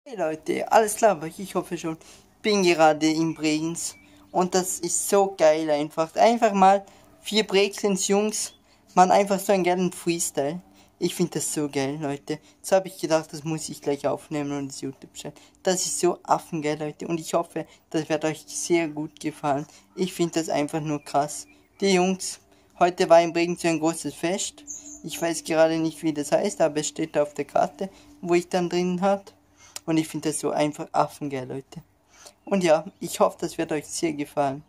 Hey Leute, alles klar, aber ich hoffe schon. Bin gerade in Bregenz und das ist so geil einfach. Einfach mal 4 Brexens Jungs, man einfach so einen geilen Freestyle. Ich finde das so geil, Leute. Jetzt habe ich gedacht, das muss ich gleich aufnehmen und das YouTube stellen. Das ist so affengeil, Leute. Und ich hoffe, das wird euch sehr gut gefallen. Ich finde das einfach nur krass. Die Jungs, heute war in Bregenz so ein großes Fest. Ich weiß gerade nicht, wie das heißt, aber es steht auf der Karte, wo ich dann drin hat. Und ich finde das so einfach affengeil, Leute. Und ja, ich hoffe, das wird euch sehr gefallen.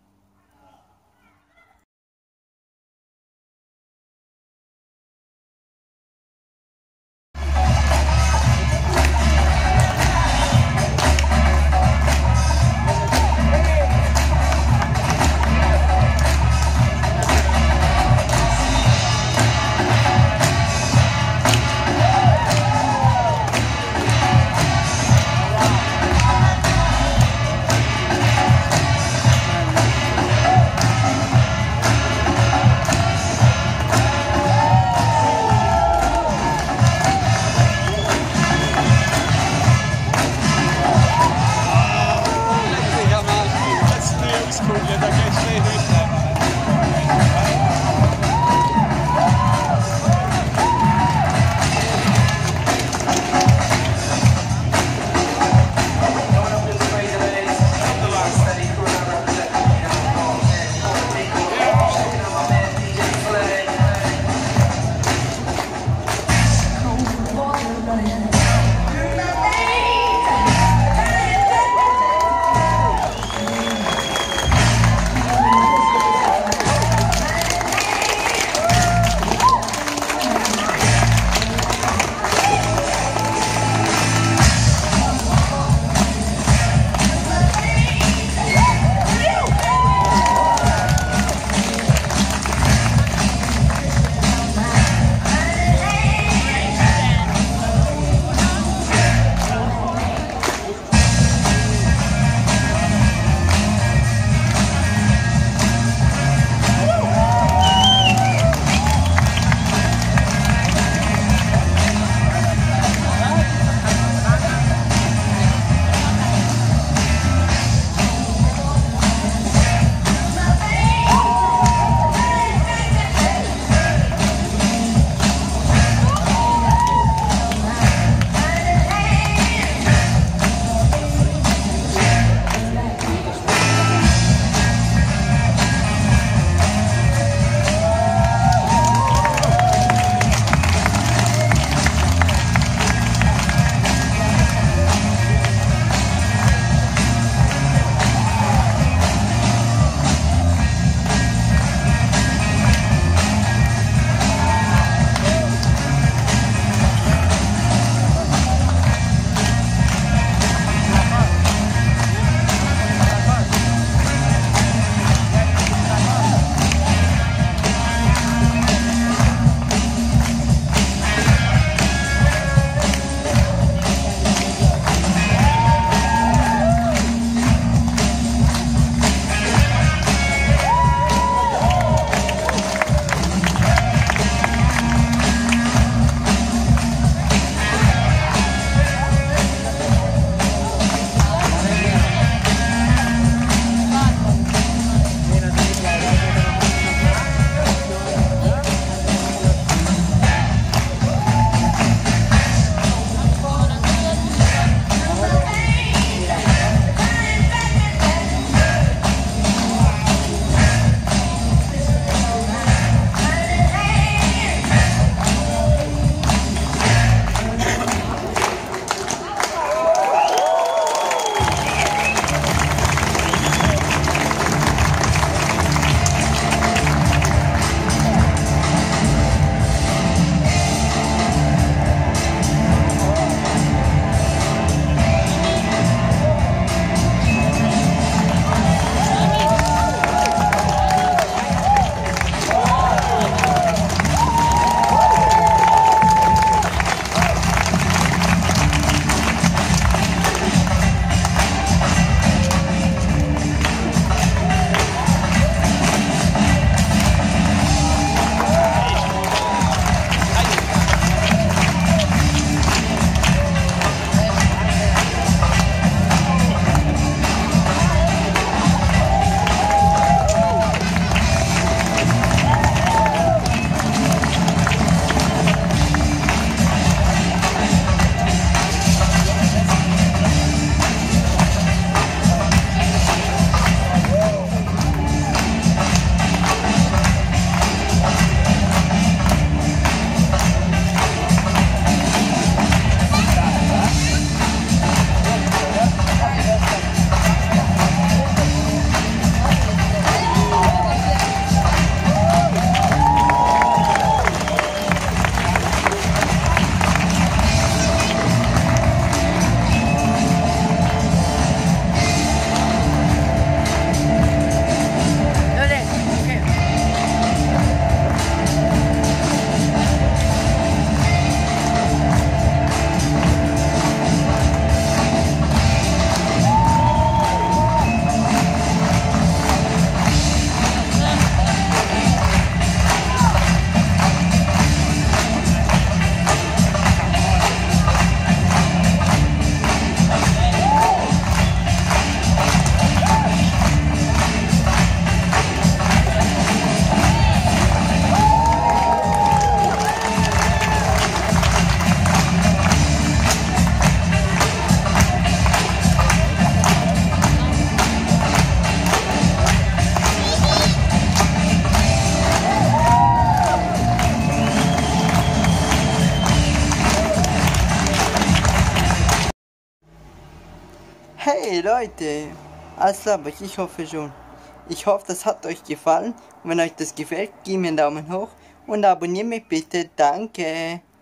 Hey Leute, alles klar, aber ich hoffe schon. Ich hoffe, das hat euch gefallen. Und wenn euch das gefällt, gebt mir einen Daumen hoch und abonniert mich bitte. Danke.